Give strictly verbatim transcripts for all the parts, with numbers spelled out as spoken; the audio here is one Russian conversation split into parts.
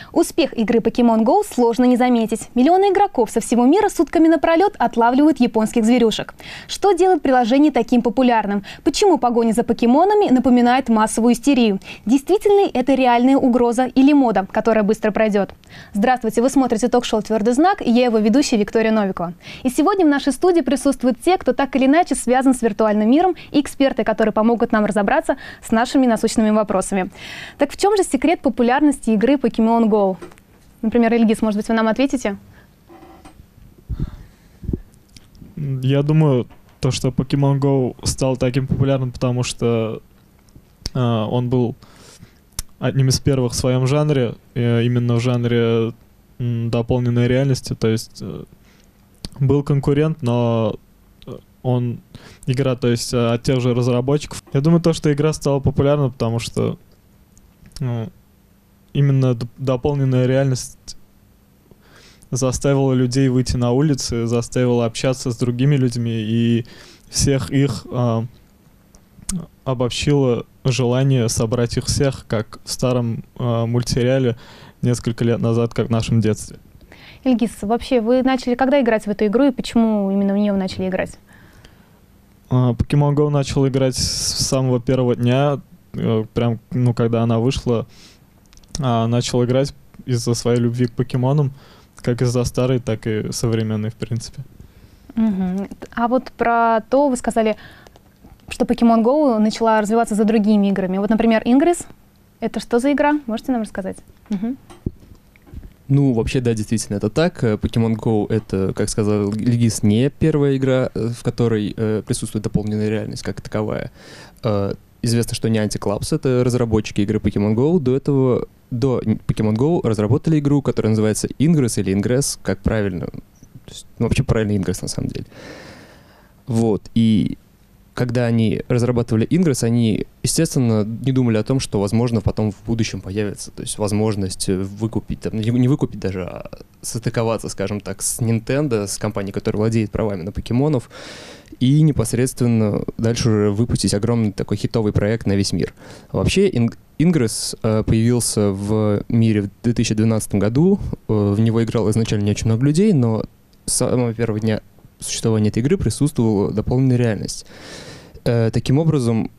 Успех игры Pokemon Go сложно не заметить. Миллионы игроков со всего мира сутками напролет отлавливают японских зверюшек. Что делает приложение таким популярным? Почему погоня за покемонами напоминает массовую истерию? Действительно ли это реальная угроза или мода, которая быстро пройдет? Здравствуйте, вы смотрите ток-шоу «Твердый знак», и я его ведущая Виктория Новикова. И сегодня в нашей студии присутствуют те, кто так или иначе связан с виртуальным миром, и эксперты, которые помогут нам разобраться с нашими насущными вопросами. Так в чем же секрет популярности игры Pokemon Go? Например, Ильгиз, может быть, вы нам ответите? Я думаю, то, что Pokemon Go стал таким популярным, потому что э, он был одним из первых в своем жанре, э, именно в жанре э, дополненной реальности. То есть э, был конкурент, но он игра, то есть от тех же разработчиков. Я думаю, то, что игра стала популярна, потому что ну, именно дополненная реальность заставила людей выйти на улицы, заставила общаться с другими людьми, и всех их э, обобщило желание собрать их всех, как в старом э, мультсериале несколько лет назад, как в нашем детстве. Ильгиз, вообще, вы начали когда играть в эту игру, и почему именно в нее вы начали играть? Uh, Pokemon Go начал играть с самого первого дня, uh, прям, ну, когда она вышла, uh, начал играть из-за своей любви к покемонам, как из-за старой, так и современной, в принципе. Uh-huh. А вот про то, вы сказали, что Pokemon Go начала развиваться за другими играми. Вот, например, Ingress, это что за игра? Можете нам рассказать? Uh-huh. Ну, вообще, да, действительно, это так. Pokemon Go — это, как сказал Ильгиз, не первая игра, в которой э, присутствует дополненная реальность как таковая. Э, известно, что Niantic Labs — это разработчики игры Pokemon Go. До этого, до Pokemon Go разработали игру, которая называется Ingress или Ingress, как правильно. То есть, ну, вообще правильно Ingress, на самом деле. Вот, и когда они разрабатывали Ingress, они, естественно, не думали о том, что, возможно, потом в будущем появится, то есть возможность выкупить, там, не выкупить даже, а состыковаться, скажем так, с Nintendo, с компанией, которая владеет правами на покемонов, и непосредственно дальше уже выпустить огромный такой хитовый проект на весь мир. Вообще, Ingress э, появился в мире в две тысячи двенадцатом году, э, в него играло изначально не очень много людей, но с самого первого дня существования этой игры присутствовала дополненная реальность. Э, таким образом,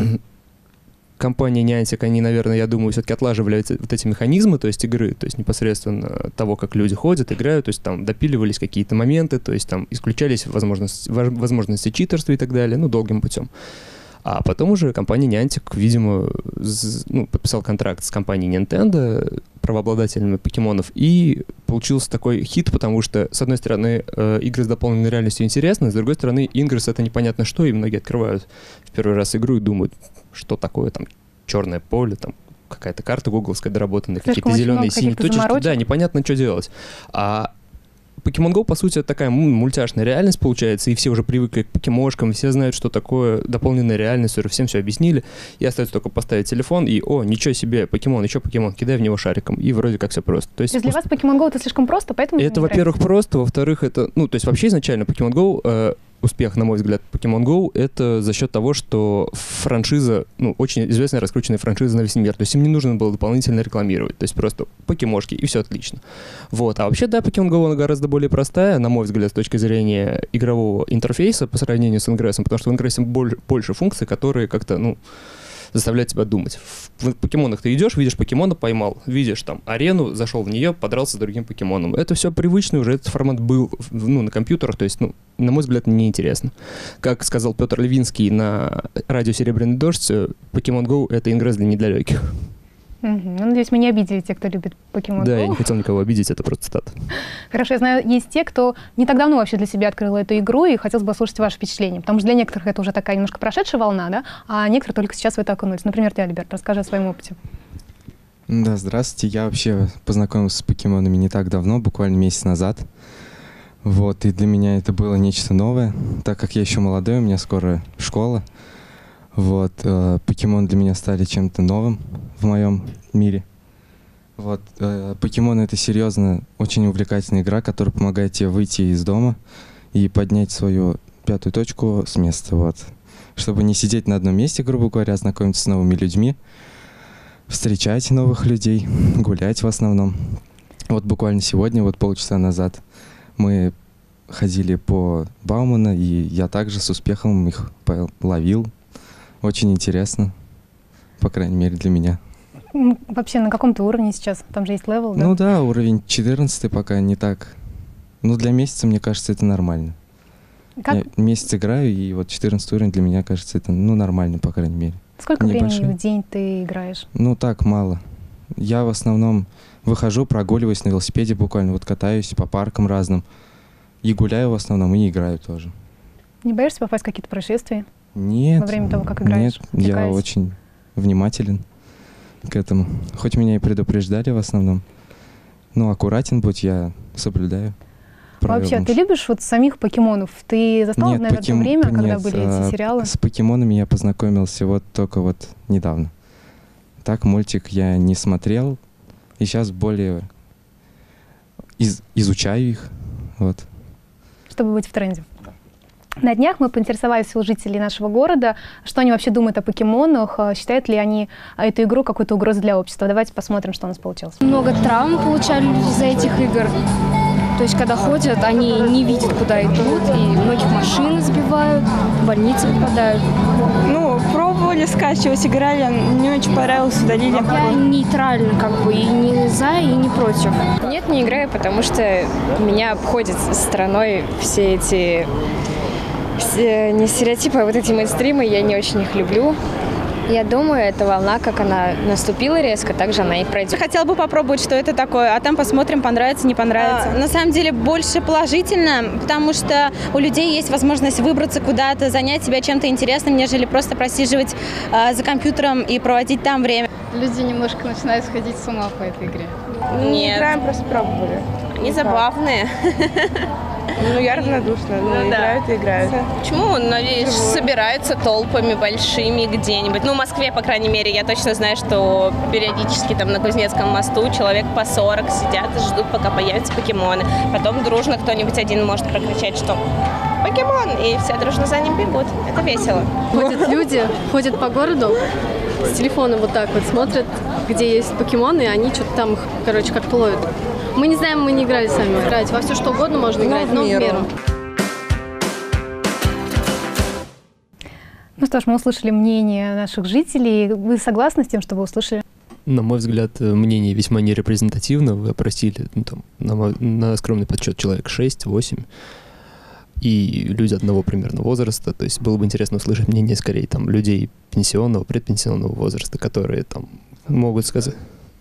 компания Niantic, они, наверное, я думаю, все-таки отлаживали эти, вот эти механизмы, то есть игры, то есть непосредственно того, как люди ходят, играют, то есть там допиливались какие-то моменты, то есть там исключались возможности, возможности читерства и так далее, ну, долгим путем. А потом уже компания Niantic, видимо, ну, подписал контракт с компанией Nintendo, правообладателями покемонов, и получился такой хит, потому что, с одной стороны, э, игры с дополненной реальностью интересны, с другой стороны, Ingress — это непонятно что, и многие открывают в первый раз игру и думают, что такое там черное поле, там какая-то карта гугловская доработанная, какие-то зеленые, синие, точно, да, непонятно, что делать. А Pokemon Go, по сути, это такая мультяшная реальность получается, и все уже привыкли к покемошкам, все знают, что такое дополненная реальность, уже всем все объяснили, и остается только поставить телефон, и, о, ничего себе, покемон, еще покемон, кидай в него шариком, и вроде как все просто. То есть, то есть для вас Pokemon Go это слишком просто, поэтому... Это, во-первых, просто, во-вторых, это, ну, то есть вообще изначально Pokemon Go... Э, успех, на мой взгляд, Pokemon Go — это за счет того, что франшиза, ну, очень известная, раскрученная франшиза на весь мир. То есть им не нужно было дополнительно рекламировать. То есть просто покемошки, и все отлично. Вот. А вообще, да, Pokemon Go, она гораздо более простая, на мой взгляд, с точки зрения игрового интерфейса по сравнению с Ingress, потому что в Ingress больше, больше функций, которые как-то, ну, заставляет тебя думать. В покемонах ты идешь, видишь покемона, поймал, видишь там арену, зашел в нее, подрался с другим покемоном. Это все привычно уже, этот формат был, ну, на компьютерах, то есть, ну, на мой взгляд, неинтересно. Как сказал Петр Левинский на радио «Серебряный дождь», Pokemon Go — это Ingress для недалеких. Угу. Ну, надеюсь, мы не обидели тех, кто любит Pokemon Go. Да, я не хотел никого обидеть, это просто цитата. Хорошо, я знаю, есть те, кто не так давно вообще для себя открыл эту игру, и хотелось бы послушать ваши впечатления, потому что для некоторых это уже такая немножко прошедшая волна, да, а некоторые только сейчас в это окунулись. Например, ты, Альберт, расскажи о своем опыте. Да, здравствуйте. Я вообще познакомился с покемонами не так давно, буквально месяц назад. Вот, и для меня это было нечто новое, так как я еще молодой, у меня скоро школа. Вот, э, покемоны для меня стали чем-то новым в моем мире. Вот, э, покемоны — это серьезно очень увлекательная игра, которая помогает тебе выйти из дома и поднять свою пятую точку с места, вот. Чтобы не сидеть на одном месте, грубо говоря, знакомиться с новыми людьми. встречать новых людей, гулять в основном. Вот буквально сегодня, вот полчаса назад, мы ходили по Баумана, и я также с успехом их ловил. Очень интересно, по крайней мере, для меня. Вообще на каком-то уровне сейчас? Там же есть левел, да? Ну да, уровень четырнадцатый пока не так. Ну, для месяца, мне кажется, это нормально. Как? Я месяц играю, и вот четырнадцатый уровень для меня кажется, это, ну, нормально, по крайней мере. Сколько Небольшой. времени в день ты играешь? Ну, так, мало. Я в основном выхожу, прогуливаюсь на велосипеде буквально, вот катаюсь по паркам разным. И гуляю в основном, и играю тоже. Не боишься попасть в какие-то происшествия? Нет. Во время того, как играешь? Нет, я очень внимателен к этому. Хоть меня и предупреждали в основном, но аккуратен будь, я соблюдаю. Вообще, ты любишь вот самих покемонов? Ты застал, нет, наверное, покем... то время, когда нет, были а, эти сериалы? С покемонами я познакомился вот только вот недавно. Так, мультик я не смотрел, и сейчас более из... изучаю их. Вот. Чтобы быть в тренде. На днях мы поинтересовались у жителей нашего города, что они вообще думают о покемонах, считают ли они эту игру какой-то угрозой для общества. Давайте посмотрим, что у нас получилось. Много травм получали люди из-за этих игр. То есть, когда ходят, они не видят, куда идут, и многих машины сбивают, в больницы попадают. Ну, пробовали скачивать, играли, мне очень понравилось, удалили. Я нейтрально, как бы, и не за, и не против. Нет, не играю, потому что меня обходят стороной все эти... Все, не стереотипы, а вот эти мейнстримы, я не очень их люблю. Я думаю, эта волна, как она наступила резко, так же она и пройдет. Хотела бы попробовать, что это такое, а там посмотрим, понравится, не понравится. А, на самом деле больше положительно, потому что у людей есть возможность выбраться куда-то, занять себя чем-то интересным, нежели просто просиживать а, за компьютером и проводить там время. Люди немножко начинают сходить с ума по этой игре. Не играем, просто пробовали. Они забавные. Ну, я равнодушна, ну, ну играют да. и играют. Почему? Надеюсь, собираются толпами большими где-нибудь. Ну, в Москве, по крайней мере, я точно знаю, что периодически там на Кузнецком мосту человек по сорок сидят и ждут, пока появятся покемоны. Потом дружно кто-нибудь один может прокричать, что покемон, и все дружно за ним бегут. Это весело. Ходят люди, ходят по городу с телефоном вот так вот, смотрят, где есть покемоны, и они что-то там, короче, как-то ловят. Мы не знаем, мы не играли сами. Играть во все что угодно можно играть, но в меру. Но в меру. Ну что ж, мы услышали мнение наших жителей. Вы согласны с тем, что вы услышали? На мой взгляд, мнение весьма нерепрезентативно. Вы опросили, ну, там, на, мой, на скромный подсчет человек шесть-восемь. И люди одного примерно возраста. То есть было бы интересно услышать мнение, скорее, там, людей пенсионного, предпенсионного возраста, которые там могут сказать...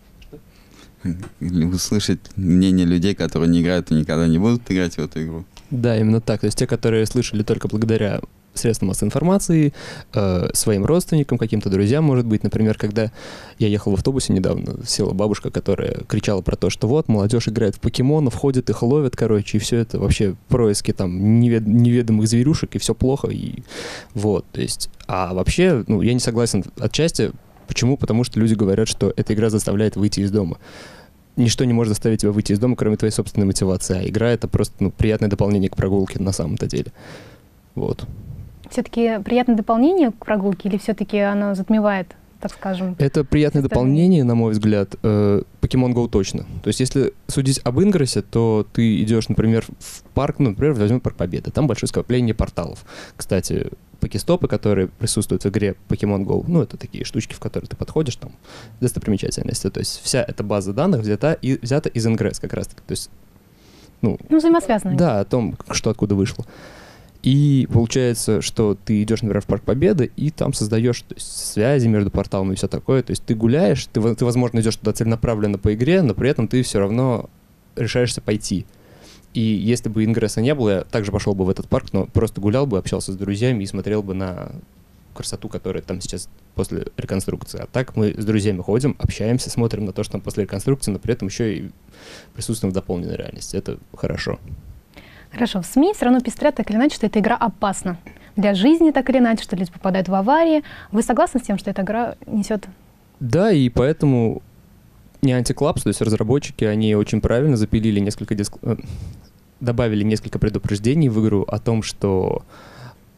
Услышать мнение людей, которые не играют и никогда не будут играть в эту игру. Да, именно так. То есть те, которые слышали только благодаря средствам массовой информации, э, своим родственникам, каким-то друзьям, может быть. Например, когда я ехал в автобусе недавно, села бабушка, которая кричала про то, что вот, молодежь играет в покемонов, ходит, их ловят, короче, и все это вообще происки там невед- неведомых зверюшек, и все плохо, и вот, то есть, а вообще, ну, я не согласен отчасти. Почему? Потому что люди говорят, что эта игра заставляет выйти из дома. Ничто не может заставить тебя выйти из дома, кроме твоей собственной мотивации. А игра — это просто ну, приятное дополнение к прогулке на самом-то деле. Вот. Все-таки приятное дополнение к прогулке или все-таки оно затмевает, так скажем? Это приятное дополнение, на мой взгляд. Pokemon Go точно. То есть если судить об Ингрессе, то ты идешь, например, в парк, ну, например, возьмем Парк Победы. Там большое скопление порталов. Кстати, покестопы, которые присутствуют в игре Pokemon Go, ну, это такие штучки, в которые ты подходишь, там, достопримечательности. То есть вся эта база данных взята, и, взята из Ingress как раз-таки. То есть, ну, ну, взаимосвязано. Да, о том, что откуда вышло. И получается, что ты идешь, например, в Парк Победы, и там создаешь то есть, связи между порталами и все такое. То есть ты гуляешь, ты, ты, возможно, идешь туда целенаправленно по игре, но при этом ты все равно решаешься пойти. И если бы Ингресса не было, я также пошел бы в этот парк, но просто гулял бы, общался с друзьями и смотрел бы на красоту, которая там сейчас после реконструкции. А так мы с друзьями ходим, общаемся, смотрим на то, что там после реконструкции, но при этом еще и присутствуем в дополненной реальности. Это хорошо. Хорошо. В СМИ все равно пестрят так или иначе, что эта игра опасна. Для жизни так или иначе, что люди попадают в аварии. Вы согласны с тем, что эта игра несет? Да, и поэтому Niantic Labs, то есть разработчики, они очень правильно запилили несколько диск... добавили несколько предупреждений в игру о том, что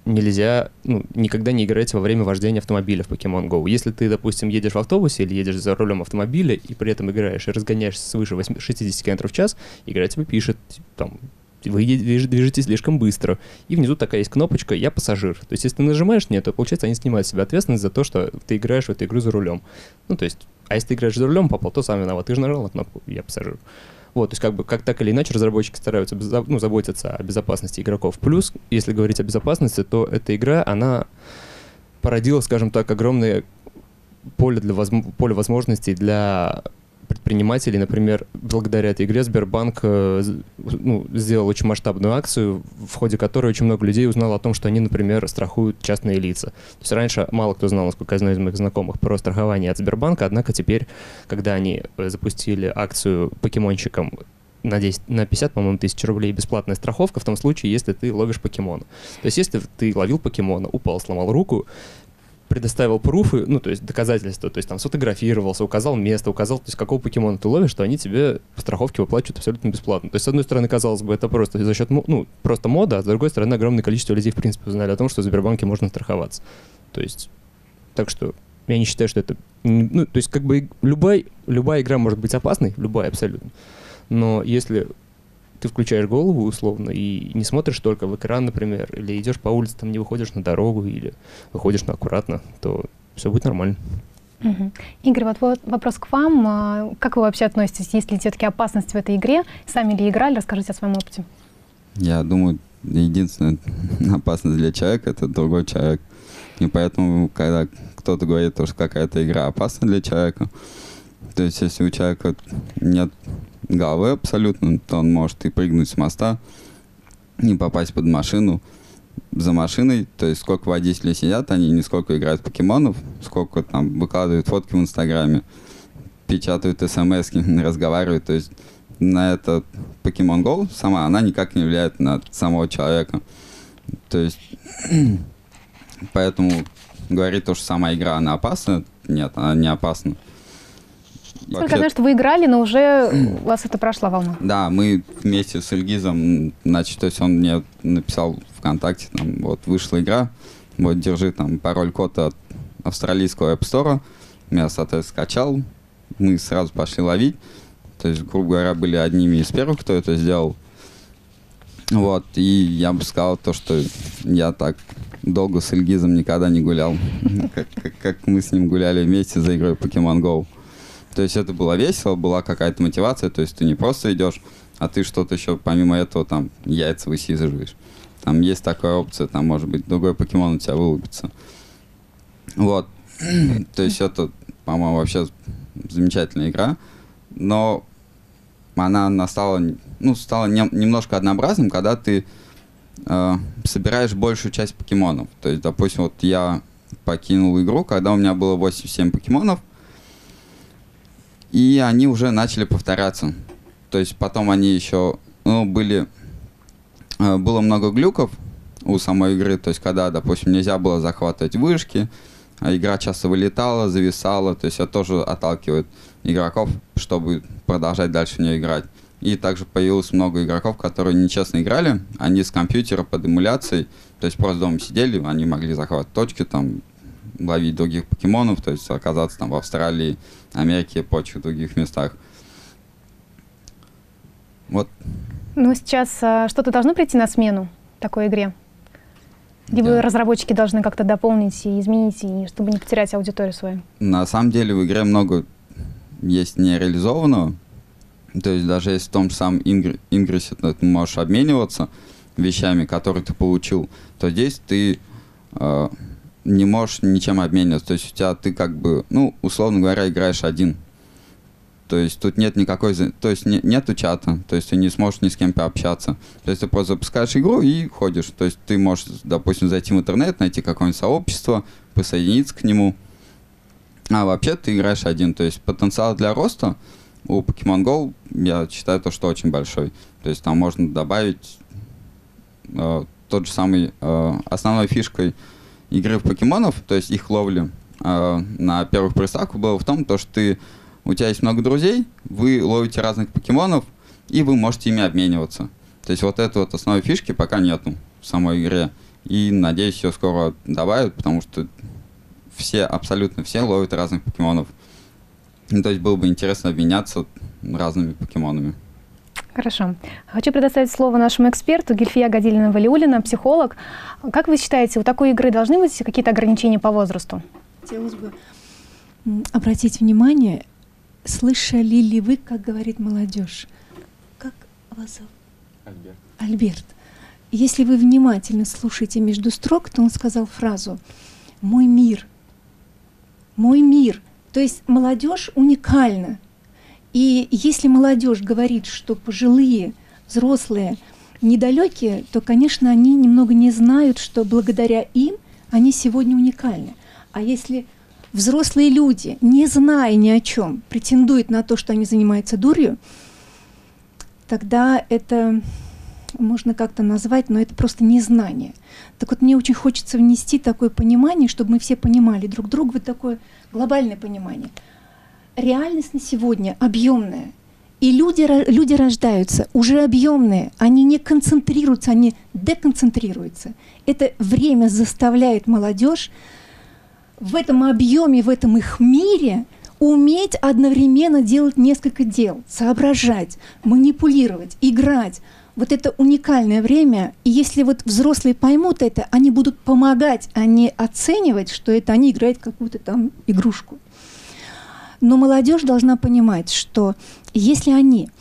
нельзя, ну, никогда не играть во время вождения автомобиля в Pokemon Go. Если ты, допустим, едешь в автобусе или едешь за рулем автомобиля и при этом играешь и разгоняешься свыше шестьдесят километров в час, игра тебе пишет, там, вы движетесь слишком быстро. И внизу такая есть кнопочка «Я пассажир». То есть, если ты нажимаешь «Нет», то, получается, они снимают с себя ответственность за то, что ты играешь в эту игру за рулем. Ну, то есть, а если ты играешь за рулем, попал, то сам виноват. Ты же нажал на кнопку «Я пассажир». Вот, то есть, как бы, как так или иначе, разработчики стараются ну, заботиться о безопасности игроков. Плюс, если говорить о безопасности, то эта игра, она породила, скажем так, огромное поле, для возм- поле возможностей для предпринимателей. Например, благодаря этой игре Сбербанк э, ну, сделал очень масштабную акцию, в ходе которой очень много людей узнало о том, что они, например, страхуют частные лица. То есть раньше мало кто знал, насколько я знаю из моих знакомых, про страхование от Сбербанка, однако теперь, когда они запустили акцию покемонщикам на, десять, на пятьдесят, по-моему, тысяч рублей бесплатная страховка в том случае, если ты ловишь покемона. То есть если ты ловил покемона, упал, сломал руку, предоставил пруфы, ну, то есть доказательства, то есть там сфотографировался, указал место, указал, то есть какого покемона ты ловишь, что они тебе по страховке выплачивают абсолютно бесплатно. То есть, с одной стороны, казалось бы, это просто за счет, ну, просто мода, а с другой стороны, огромное количество людей, в принципе, узнали о том, что в Сбербанке можно страховаться. То есть, так что я не считаю, что это... Ну, то есть, как бы любая, любая игра может быть опасной, любая абсолютно, но если ты включаешь голову условно и не смотришь только в экран, например, или идешь по улице, там не выходишь на дорогу, или выходишь на аккуратно, то все будет нормально. Угу. Игорь, вот, вот вопрос к вам. Как вы вообще относитесь, есть ли все-таки опасность в этой игре? Сами ли играли? Расскажите о своем опыте. Я думаю, единственная опасность для человека — это другой человек. И поэтому, когда кто-то говорит, что какая-то игра опасна для человека, то есть если у человека нет головы абсолютно, то он может и прыгнуть с моста, и попасть под машину, за машиной, то есть сколько водителей сидят, они не сколько играют в покемонов, сколько там выкладывают фотки в Инстаграме, печатают смс-ки, разговаривают, то есть на это Pokemon Go сама, она никак не влияет на самого человека. То есть поэтому говорить то, что сама игра, она опасна, нет, она не опасна. Только знаю, что вы играли, но уже у вас это прошла волна. Да, мы вместе с Ильгизом, значит, то есть он мне написал ВКонтакте, там, вот вышла игра, вот держи там пароль-код от австралийского App Store, я, соответственно, скачал, мы сразу пошли ловить, то есть, грубо говоря, были одними из первых, кто это сделал. Вот, и я бы сказал то, что я так долго с Ильгизом никогда не гулял, как, как, как мы с ним гуляли вместе за игрой Pokemon Go. То есть это было весело, была какая-то мотивация, то есть ты не просто идешь, а ты что-то еще помимо этого там яйца высиживаешь. Там есть такая опция, там может быть другой покемон у тебя вылупится. Вот. То есть это, по-моему, вообще замечательная игра, но она, она стала, ну, стала не, немножко однообразным, когда ты э, собираешь большую часть покемонов. То есть, допустим, вот я покинул игру, когда у меня было восемь-семь покемонов, и они уже начали повторяться. То есть потом они еще, ну, были, э, было много глюков у самой игры, то есть когда, допустим, нельзя было захватывать вышки, а игра часто вылетала, зависала, то есть это тоже отталкивает игроков, чтобы продолжать дальше в нее играть. И также появилось много игроков, которые нечестно играли, они с компьютера под эмуляцией, то есть просто дома сидели, они могли захватывать точки, там, ловить других покемонов, то есть оказаться там в Австралии, Америке и прочих других местах. Вот. Ну, сейчас а, что-то должно прийти на смену такой игре? Либо да. разработчики должны как-то дополнить и изменить, и, чтобы не потерять аудиторию свою? На самом деле в игре много есть нереализованного. То есть даже если в том же самом Ингр... Ингрессе ты можешь обмениваться вещами, которые ты получил, то здесь ты э, не можешь ничем обмениваться. То есть у тебя ты как бы, ну, условно говоря, играешь один. То есть тут нет никакой, то есть не, нету чата, то есть ты не сможешь ни с кем пообщаться. То есть ты просто запускаешь игру и ходишь. То есть ты можешь, допустим, зайти в интернет, найти какое-нибудь сообщество, присоединиться к нему. А вообще ты играешь один. То есть потенциал для роста у Pokemon Go, я считаю, то, что очень большой. То есть там можно добавить э, тот же самый, э, основной фишкой игры в покемонов, то есть их ловли э, на первых приставках было в том, то, что ты у тебя есть много друзей, вы ловите разных покемонов, и вы можете ими обмениваться. То есть вот этой вот основной фишки пока нету в самой игре. И, надеюсь, ее скоро добавят, потому что все, абсолютно все ловят разных покемонов. Ну, то есть было бы интересно обменяться разными покемонами. Хорошо. Хочу предоставить слово нашему эксперту Гильфия Гадилина-Валиуллина, психолог. Как вы считаете, у такой игры должны быть какие-то ограничения по возрасту? Хотелось бы обратить внимание, слышали ли вы, как говорит молодежь? Как вас зовут? Альберт. Альберт. Если вы внимательно слушаете между строк, то он сказал фразу «мой мир». «Мой мир». То есть молодежь уникальна. И если молодежь говорит, что пожилые, взрослые недалекие, то, конечно, они немного не знают, что благодаря им они сегодня уникальны. А если взрослые люди, не зная ни о чем, претендуют на то, что они занимаются дурью, тогда это можно как-то назвать, но это просто незнание. Так вот, мне очень хочется внести такое понимание, чтобы мы все понимали друг друга, вот такое глобальное понимание. Реальность на сегодня объемная. И люди, люди рождаются уже объемные, они не концентрируются, они деконцентрируются. Это время заставляет молодежь в этом объеме, в этом их мире уметь одновременно делать несколько дел, соображать, манипулировать, играть. Вот это уникальное время, и если вот взрослые поймут это, они будут помогать, а не оценивать, что это они играют какую-то там игрушку. Но молодежь должна понимать, что если они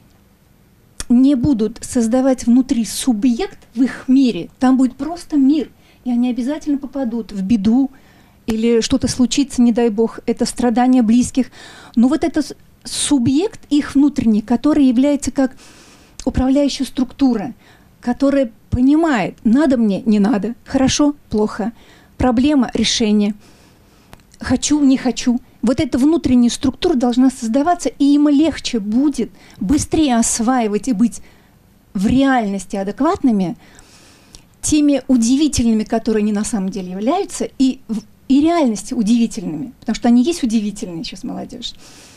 не будут создавать внутри субъект в их мире, там будет просто мир, и они обязательно попадут в беду, или что-то случится, не дай бог, это страдания близких. Но вот этот субъект их внутренний, который является как управляющая структура, которая понимает, надо мне, не надо, хорошо, плохо, проблема, решение, хочу, не хочу. Вот эта внутренняя структура должна создаваться, и им легче будет быстрее осваивать и быть в реальности адекватными, теми удивительными, которые они на самом деле являются, и, и реальности удивительными, потому что они есть удивительные сейчас, молодежь.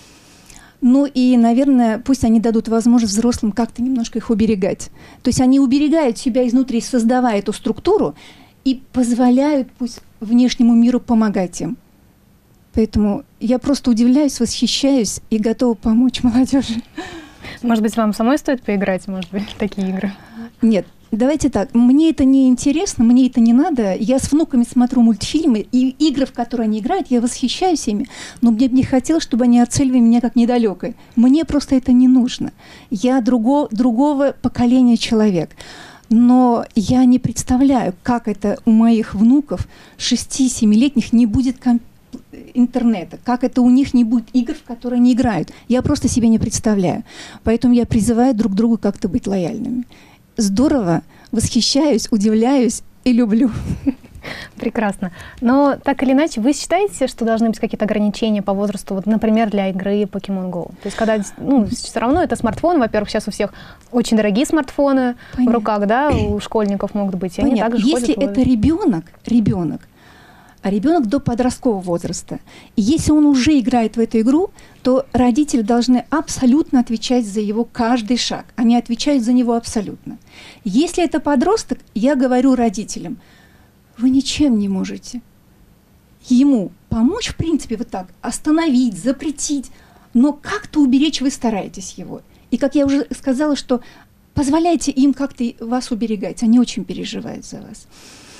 Ну и, наверное, пусть они дадут возможность взрослым как-то немножко их уберегать. То есть они уберегают себя изнутри, создавая эту структуру, и позволяют пусть внешнему миру помогать им. Поэтому я просто удивляюсь, восхищаюсь и готова помочь молодежи. Может быть, вам самой стоит поиграть, может быть, в такие игры? Нет, давайте так. Мне это не интересно, мне это не надо. Я с внуками смотрю мультфильмы, и игры, в которые они играют, я восхищаюсь ими. Но мне бы не хотелось, чтобы они оценивали меня как недалекой. Мне просто это не нужно. Я друго, другого поколения человек. Но я не представляю, как это у моих внуков шести-семилетних не будет компьютера, интернета, как это у них не будет игр, в которые они играют. Я просто себе не представляю. Поэтому я призываю друг другу как-то быть лояльными. Здорово, восхищаюсь, удивляюсь и люблю. Прекрасно. Но так или иначе, вы считаете, что должны быть какие-то ограничения по возрасту, вот, например, для игры Pokemon Go? То есть когда, ну, все равно это смартфон, во-первых, сейчас у всех очень дорогие смартфоны Понятно. В руках, да, у школьников могут быть. И они также Если ходят, это ребенок, ребенок, а ребенок до подросткового возраста. И если он уже играет в эту игру, то родители должны абсолютно отвечать за его каждый шаг. Они отвечают за него абсолютно. Если это подросток, я говорю родителям, вы ничем не можете ему помочь, в принципе, вот так, остановить, запретить, но как-то уберечь вы стараетесь его. И, как я уже сказала, что позволяйте им как-то вас уберегать, они очень переживают за вас.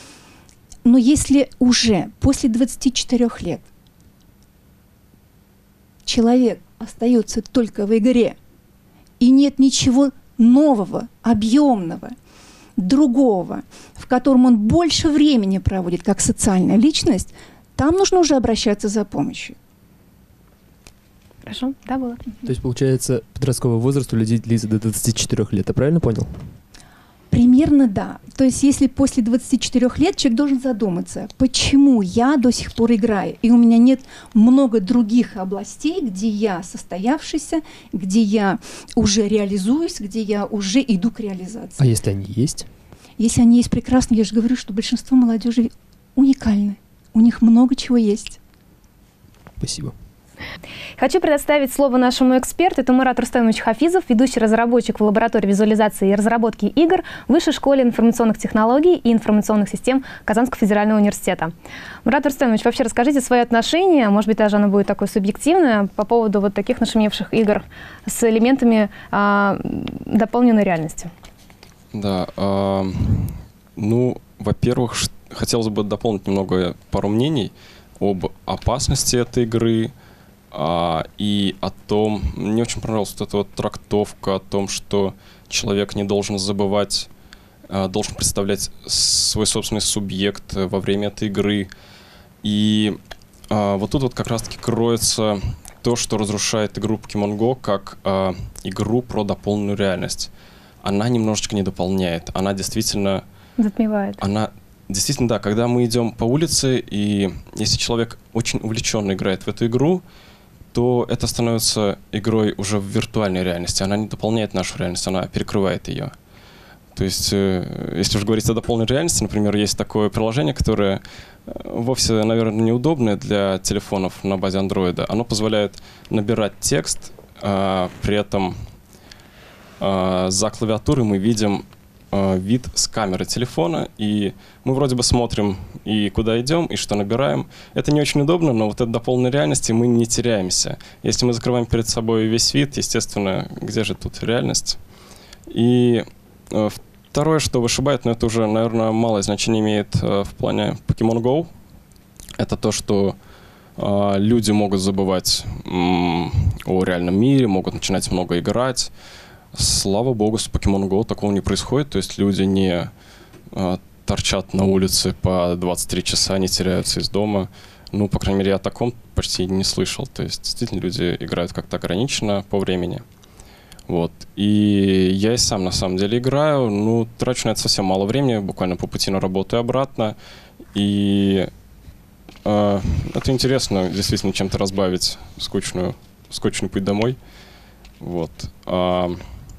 Но если уже после двадцати четырёх лет человек остается только в игре, и нет ничего нового, объемного, другого, в котором он больше времени проводит как социальная личность, там нужно уже обращаться за помощью. Хорошо, да, было. То есть, получается, подростковый возраст у людей длится до двадцати четырёх лет, я правильно понял? Примерно да. То есть если после двадцати четырёх лет человек должен задуматься, почему я до сих пор играю, и у меня нет много других областей, где я состоявшийся, где я уже реализуюсь, где я уже иду к реализации. А если они есть? Если они есть, прекрасно. Я же говорю, что большинство молодежи уникальны. У них много чего есть. Спасибо. Хочу предоставить слово нашему эксперту. Это Мурат Рустамович Хафизов, ведущий разработчик в лаборатории визуализации и разработки игр в Высшей школе информационных технологий и информационных систем Казанского федерального университета. Мурат Рустамович, вообще расскажите свои отношения, может быть, даже оно будет такое субъективное, по поводу вот таких нашумевших игр с элементами а, дополненной реальности. Да, э, ну, во-первых, хотелось бы дополнить немного пару мнений об опасности этой игры, а, и о том, мне очень понравилась вот эта вот трактовка о том, что человек не должен забывать, а, должен представлять свой собственный субъект во время этой игры. И а, вот тут вот как раз-таки кроется то, что разрушает игру Pokemon Go как а, игру про дополненную реальность. Она немножечко не дополняет, она действительно... Затмевает. Она действительно, да, когда мы идем по улице, и если человек очень увлеченно играет в эту игру, то это становится игрой уже в виртуальной реальности. Она не дополняет нашу реальность, она перекрывает ее. То есть, э, если уже говорить о дополненной реальности, например, есть такое приложение, которое вовсе, наверное, неудобное для телефонов на базе Android. Оно позволяет набирать текст, э, при этом э, за клавиатурой мы видим вид с камеры телефона, и мы вроде бы смотрим и куда идем, и что набираем. Это не очень удобно, но вот это дополненной реальности мы не теряемся. Если мы закрываем перед собой весь вид, естественно, где же тут реальность? И э, второе, что вышибает, но это уже, наверное, малое значение имеет э, в плане Pokemon Go, это то, что э, люди могут забывать м- о реальном мире, могут начинать много играть. Слава богу, с Pokemon Go такого не происходит, то есть люди не а, торчат на улице по двадцать три часа, не теряются из дома. Ну, по крайней мере, я о таком почти не слышал. То есть, действительно, люди играют как-то ограниченно по времени. Вот. И я и сам, на самом деле, играю. Ну, трачу на это совсем мало времени, буквально по пути на работу и обратно. И э, это интересно, действительно, чем-то разбавить скучную, скучный путь домой. Вот. А,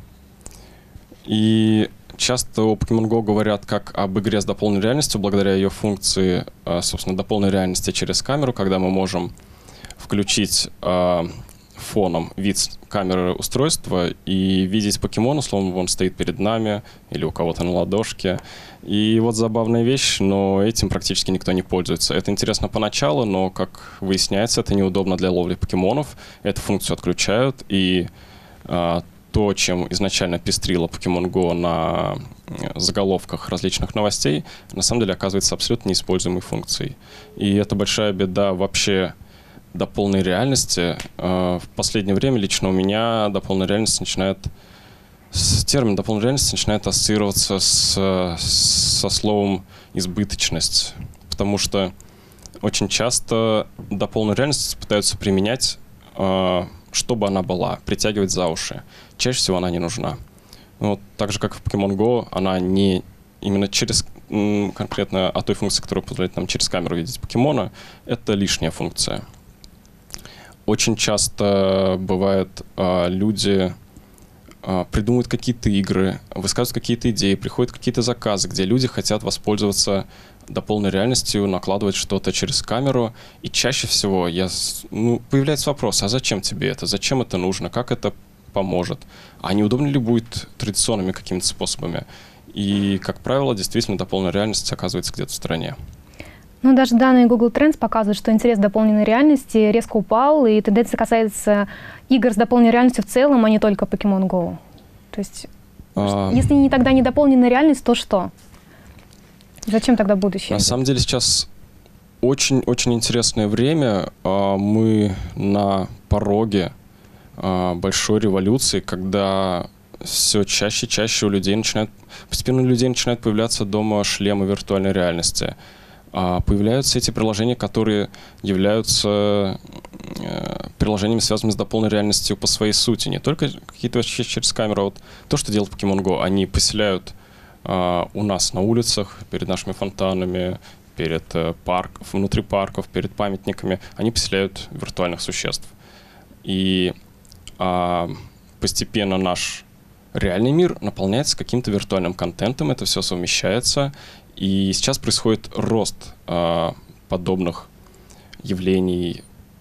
и часто о Pokemon Go говорят как об игре с дополненной реальностью, благодаря ее функции, собственно, дополненной реальности через камеру, когда мы можем включить э, фоном вид камеры устройства и видеть покемона, словно он стоит перед нами или у кого-то на ладошке. И вот забавная вещь, но этим практически никто не пользуется. Это интересно поначалу, но, как выясняется, это неудобно для ловли покемонов. Эту функцию отключают, и э, то, чем изначально пестрила Pokemon Go на заголовках различных новостей, на самом деле оказывается абсолютно неиспользуемой функцией. И это большая беда вообще дополненной реальности. В последнее время лично у меня дополненная реальность начинает, с термин дополненной реальности начинает ассоциироваться с, со словом избыточность, потому что очень часто дополненную реальность пытаются применять, чтобы она была, притягивать за уши. Чаще всего она не нужна. Вот, так же, как в Pokemon Go, она не именно через, конкретно о той функции, которая позволяет нам через камеру видеть покемона, это лишняя функция. Очень часто бывает, люди придумывают какие-то игры, высказывают какие-то идеи, приходят какие-то заказы, где люди хотят воспользоваться дополненной реальностью, накладывать что-то через камеру. И чаще всего я, ну, появляется вопрос, а зачем тебе это? Зачем это нужно? Как это поможет? А не удобно ли будет традиционными какими-то способами? И, как правило, действительно дополненная реальность оказывается где-то в стороне. Ну, даже данные Google Trends показывают, что интерес к дополненной реальности резко упал, и тенденция касается игр с дополненной реальностью в целом, а не только Pokemon Go. То есть, а... если не тогда не дополненная реальность, то что? Зачем тогда будущее? На самом деле сейчас очень-очень интересное время. Мы на пороге большой революции, когда все чаще и чаще у людей начинают, постепенно у людей начинают появляться дома шлемы виртуальной реальности. Появляются эти приложения, которые являются приложениями, связанными с дополненной реальностью по своей сути. Не только какие-то вообще через камеру, а вот то, что делает Pokemon Go. Они поселяют uh, у нас на улицах, перед нашими фонтанами, перед uh, парк, внутри парков, перед памятниками. Они поселяют виртуальных существ. И uh, постепенно наш реальный мир наполняется каким-то виртуальным контентом, это все совмещается. И сейчас происходит рост э, подобных явлений,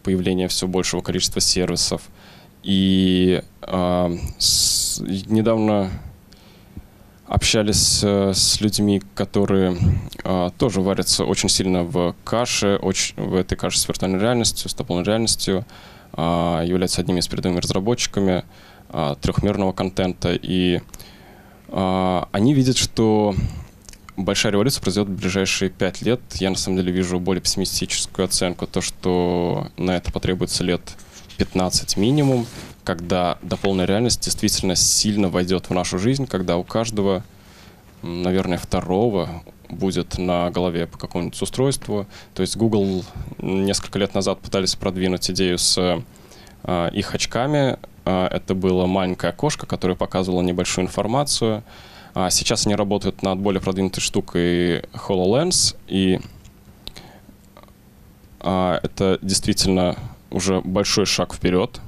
появление все большего количества сервисов. И э, с, недавно общались э, с людьми, которые э, тоже варятся очень сильно в каше, очень, в этой каше с виртуальной реальностью, с дополненной реальностью, э, являются одними из передовыми разработчиками э, трехмерного контента. И э, они видят, что большая революция произойдет в ближайшие пять лет. Я, на самом деле, вижу более пессимистическую оценку, то, что на это потребуется лет пятнадцать минимум, когда дополненная реальность действительно сильно войдет в нашу жизнь, когда у каждого, наверное, второго будет на голове по какому-нибудь устройству. То есть Google несколько лет назад пытались продвинуть идею с э, их очками. Э, это было маленькое окошко, которое показывало небольшую информацию. А сейчас они работают над более продвинутой штукой HoloLens, и э, это действительно уже большой шаг вперед.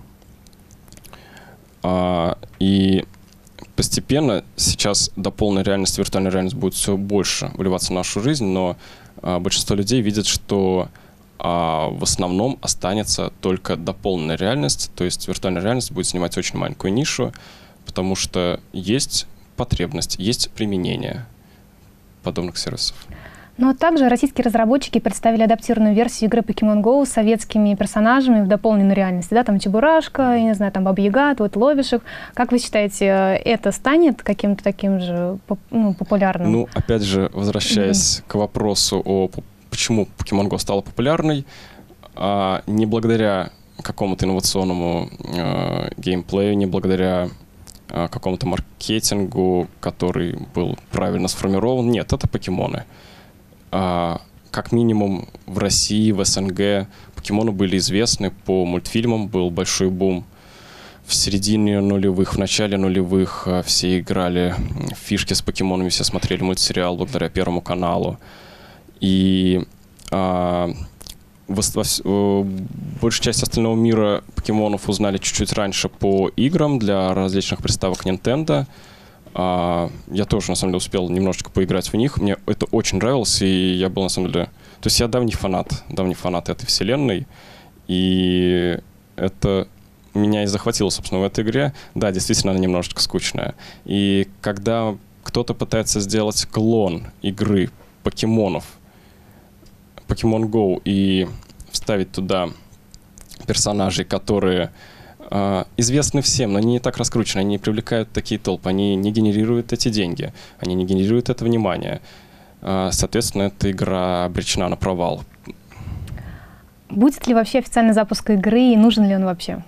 А, и постепенно сейчас дополненная реальность, виртуальная реальность будет все больше вливаться в нашу жизнь, но а, большинство людей видят, что а, в основном останется только дополненная реальность, то есть виртуальная реальность будет занимать очень маленькую нишу, потому что есть потребность, есть применение подобных сервисов. Но также российские разработчики представили адаптированную версию игры Pokemon Go с советскими персонажами в дополненной реальности. Да, там Чебурашка, я не знаю, там Баба-Яга, вот ловишь их. Как вы считаете, это станет каким-то таким же ну, популярным? Ну, опять же, возвращаясь mm-hmm. к вопросу о почему Pokemon Go стала популярной, а, не благодаря какому-то инновационному а, геймплею, не благодаря а, какому-то маркетингу, который был правильно сформирован. Нет, это покемоны. Uh, как минимум в России, в СНГ покемоны были известны по мультфильмам, был большой бум в середине нулевых, в начале нулевых. Uh, все играли в фишки с покемонами, все смотрели мультсериал благодаря Первому каналу. И uh, в, в, в большей части остального мира покемонов узнали чуть-чуть раньше по играм для различных приставок Nintendo. Uh, я тоже, на самом деле, успел немножечко поиграть в них. Мне это очень нравилось, и я был, на самом деле... То есть я давний фанат, давний фанат этой вселенной, и это меня и захватило, собственно, в этой игре. Да, действительно, она немножечко скучная. И когда кто-то пытается сделать клон игры покемонов, Pokemon Go, и вставить туда персонажей, которые... Uh, известны всем, но они не так раскручены, они не привлекают такие толпы, они не генерируют эти деньги, они не генерируют это внимание. Uh, соответственно, эта игра обречена на провал. Будет ли вообще официальный запуск игры и нужен ли он вообще?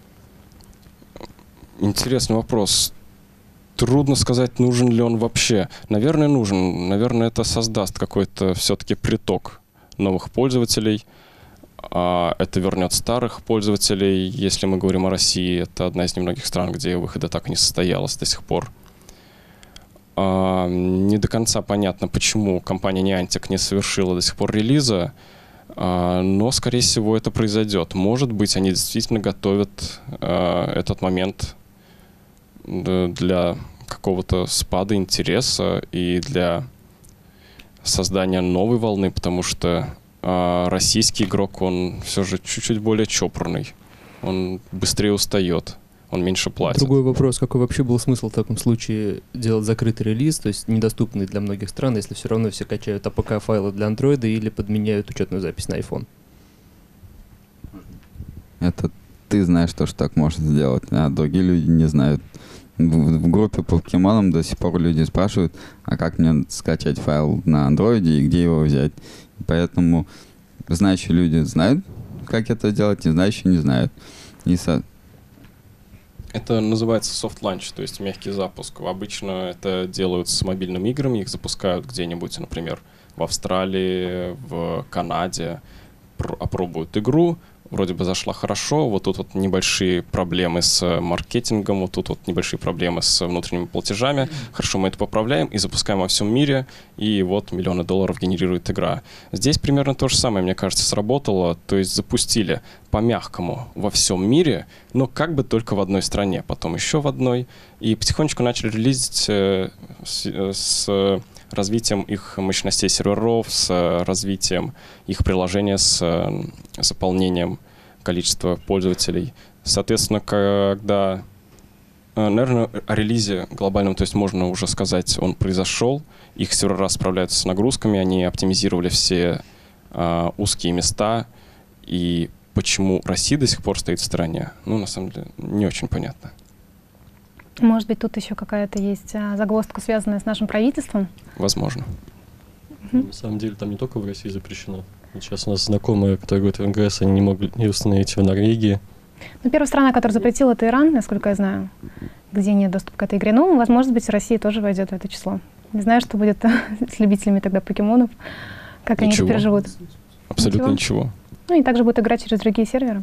Интересный вопрос. Трудно сказать, нужен ли он вообще. Наверное, нужен. Наверное, это создаст какой-то все-таки приток новых пользователей. Это вернет старых пользователей. Если мы говорим о России, это одна из немногих стран, где выхода так и не состоялось до сих пор. Не до конца понятно, почему компания Niantic не совершила до сих пор релиза, но, скорее всего, это произойдет. Может быть, они действительно готовят этот момент для какого-то спада интереса и для создания новой волны, потому что А российский игрок, он все же чуть-чуть более чопорный. Он быстрее устает, он меньше платит. Другой вопрос, какой вообще был смысл в таком случае делать закрытый релиз, то есть недоступный для многих стран, если все равно все качают эй пи кей-файлы для андроида или подменяют учетную запись на iPhone? Это ты знаешь то, что так можно сделать, а другие люди не знают. В, в группе по покемонам до сих пор люди спрашивают, а как мне скачать файл на андроиде и где его взять. Поэтому знающие люди знают, как это делать, не знающие не знают. И со... Это называется soft launch, то есть мягкий запуск. Обычно это делают с мобильными играми, их запускают где-нибудь, например, в Австралии, в Канаде, опробуют игру, вроде бы зашла хорошо, вот тут вот небольшие проблемы с маркетингом, вот тут вот небольшие проблемы с внутренними платежами. Хорошо, мы это поправляем и запускаем во всем мире, и вот миллионы долларов генерирует игра. Здесь примерно то же самое, мне кажется, сработало, то есть запустили по-мягкому во всем мире, но как бы только в одной стране, потом еще в одной, и потихонечку начали релизить э, с, э, с развитием их мощностей серверов, с развитием их приложения, с заполнением количество пользователей. Соответственно, когда, наверное, о релизе глобальном, то есть можно уже сказать, он произошел, их сервера справляются с нагрузками, они оптимизировали все э, узкие места, и почему Россия до сих пор стоит в стороне, ну, на самом деле, не очень понятно. Может быть, тут еще какая-то есть загвоздка, связанная с нашим правительством? Возможно. Mm-hmm. На самом деле, там не только в России запрещено. Сейчас у нас знакомые, которые говорят, в эн гэ эс они не могли не установить в Норвегии. Ну, первая страна, которая запретила, это Иран, насколько я знаю, где нет доступа к этой игре. Ну, возможно быть, Россия тоже войдет в это число. Не знаю, что будет с любителями тогда покемонов, как ничего. они переживут. Абсолютно ничего. ничего. Ну, и также будут играть через другие серверы.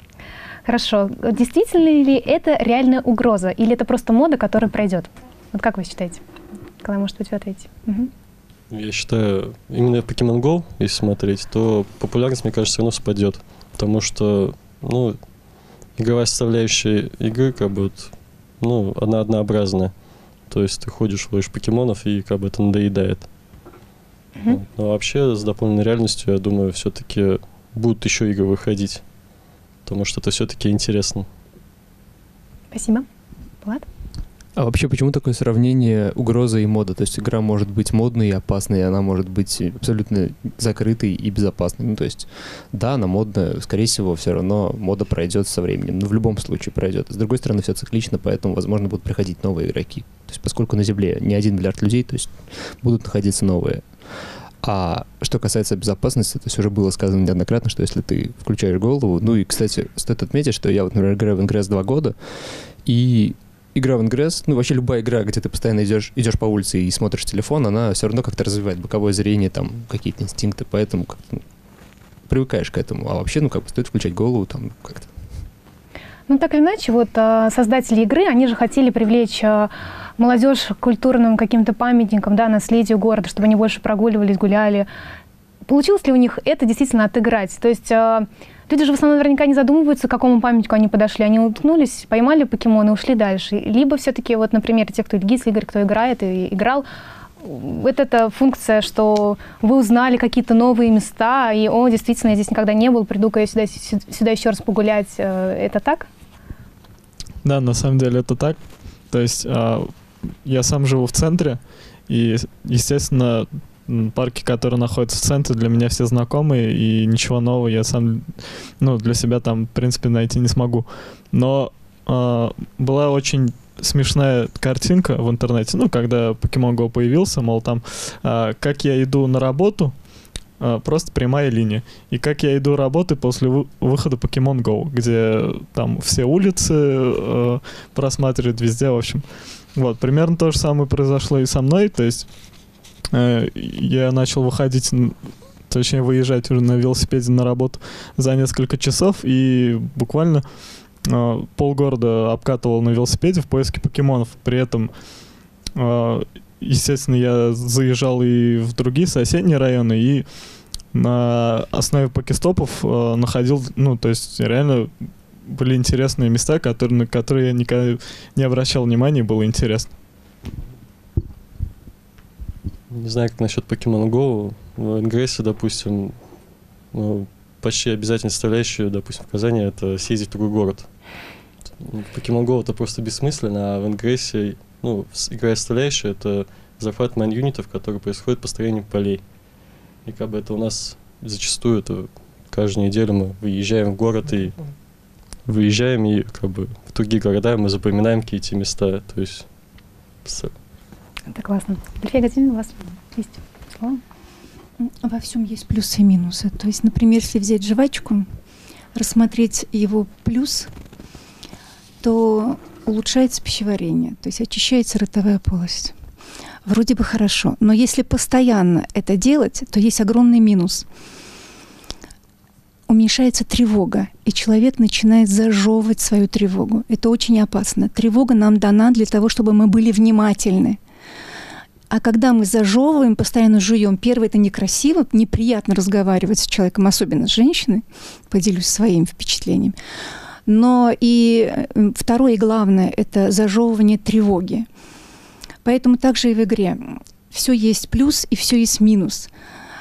Хорошо. Действительно ли это реальная угроза, или это просто мода, которая пройдет? Вот как вы считаете? Когда, может быть, вы ответите? Угу. Я считаю, именно Pokemon Go, если смотреть, то популярность, мне кажется, все равно спадет. Потому что, ну, игровая составляющая игры, как бы, вот, ну, она однообразная. То есть ты ходишь, ловишь покемонов, и как бы это надоедает. Mm-hmm. Вот. Но вообще с дополненной реальностью, я думаю, все-таки будут еще игры выходить. Потому что это все-таки интересно. Спасибо. Влад? А вообще, почему такое сравнение угроза и мода? То есть игра может быть модной и опасной, она может быть абсолютно закрытой и безопасной. Ну, то есть, да, она модная, скорее всего, все равно мода пройдет со временем. Но в любом случае пройдет. С другой стороны, все циклично, поэтому, возможно, будут приходить новые игроки. То есть, поскольку на Земле не один миллиард людей, то есть будут находиться новые. А что касается безопасности, то есть уже было сказано неоднократно, что если ты включаешь голову... Ну и, кстати, стоит отметить, что я вот, например, играю в эн джи эс два года, и игра в эн джи эс, ну вообще любая игра, где ты постоянно идешь, идешь по улице и смотришь телефон, она все равно как-то развивает боковое зрение, там какие-то инстинкты, поэтому как-то, ну, привыкаешь к этому. А вообще, ну как бы стоит включать голову там как-то. Ну так или иначе, вот создатели игры, они же хотели привлечь молодежь к культурным каким-то памятникам, да, наследию города, чтобы они больше прогуливались, гуляли. Получилось ли у них это действительно отыграть? То есть люди же в основном наверняка не задумываются, к какому памятнику они подошли. Они уткнулись, поймали покемона и ушли дальше. Либо все-таки, вот, например, те, кто Ильгиз, Игорь, кто играет и играл, вот эта функция, что вы узнали какие-то новые места, и, о, действительно, я здесь никогда не был, приду-ка я сюда, сюда еще раз погулять. Это так? Да, на самом деле это так. То есть я сам живу в центре, и, естественно, парки, которые находятся в центре, для меня все знакомые, и ничего нового я сам, ну, для себя там, в принципе, найти не смогу. Но э, была очень смешная картинка в интернете, ну, когда Pokemon Go появился, мол, там, э, как я иду на работу, э, просто прямая линия, и как я иду работы после вы- выхода Pokemon Go, где там все улицы э, просматривают везде, в общем. Вот, примерно то же самое произошло и со мной, то есть я начал выходить, точнее выезжать уже на велосипеде на работу за несколько часов и буквально э, полгорода обкатывал на велосипеде в поиске покемонов. При этом, э, естественно, я заезжал и в другие соседние районы, и на основе покестопов э, находил, ну, то есть реально были интересные места, которые, на которые я никогда не обращал внимания, было интересно. Не знаю, как насчет Pokemon Go. В эн джи эс, допустим, ну, почти обязательно составляющая, допустим, в Казани, это съездить в другой город. В Pokemon Go это просто бессмысленно, а в эн джи эс, ну, игра составляющая, это захват майн-юнитов, которые происходят построением полей. И как бы это у нас зачастую, это каждую неделю мы выезжаем в город и выезжаем, и как бы в другие города мы запоминаем какие-то места, то есть... Это классно. Илья Гатин, у вас есть слово? Во всем есть плюсы и минусы. То есть, например, если взять жвачку, рассмотреть его плюс, то улучшается пищеварение, то есть очищается ротовая полость. Вроде бы хорошо, но если постоянно это делать, то есть огромный минус. Уменьшается тревога, и человек начинает зажевывать свою тревогу. Это очень опасно. Тревога нам дана для того, чтобы мы были внимательны. А когда мы зажевываем, постоянно жуем, первое, это некрасиво, неприятно разговаривать с человеком, особенно с женщиной, поделюсь своим впечатлением. Но и второе и главное, это зажевывание тревоги. Поэтому также и в игре все есть плюс и все есть минус.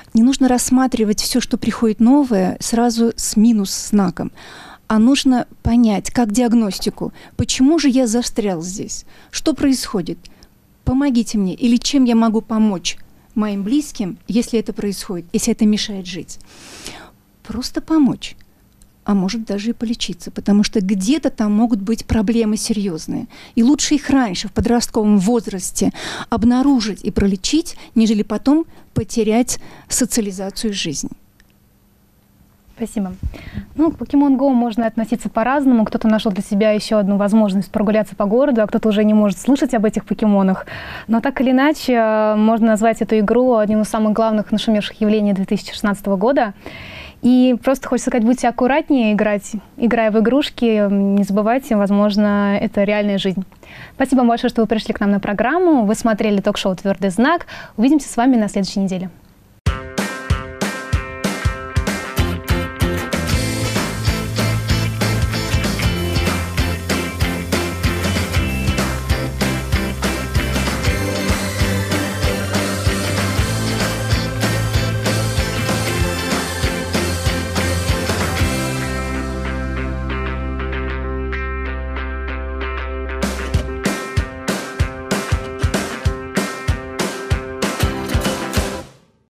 Не нужно рассматривать все, что приходит новое, сразу с минус знаком. А нужно понять, как диагностику, почему же я застрял здесь, что происходит, помогите мне, или чем я могу помочь моим близким, если это происходит, если это мешает жить. Просто помочь, а может даже и полечиться, потому что где-то там могут быть проблемы серьезные. И лучше их раньше, в подростковом возрасте, обнаружить и пролечить, нежели потом потерять социализацию жизни. Спасибо. Ну, к Pokemon Go можно относиться по-разному. Кто-то нашел для себя еще одну возможность прогуляться по городу, а кто-то уже не может слышать об этих покемонах. Но так или иначе, можно назвать эту игру одним из самых главных нашумевших явлений две тысячи шестнадцатого года. И просто хочется сказать, будьте аккуратнее играть, играя в игрушки. Не забывайте, возможно, это реальная жизнь. Спасибо вам большое, что вы пришли к нам на программу. Вы смотрели ток-шоу «Твердый знак». Увидимся с вами на следующей неделе.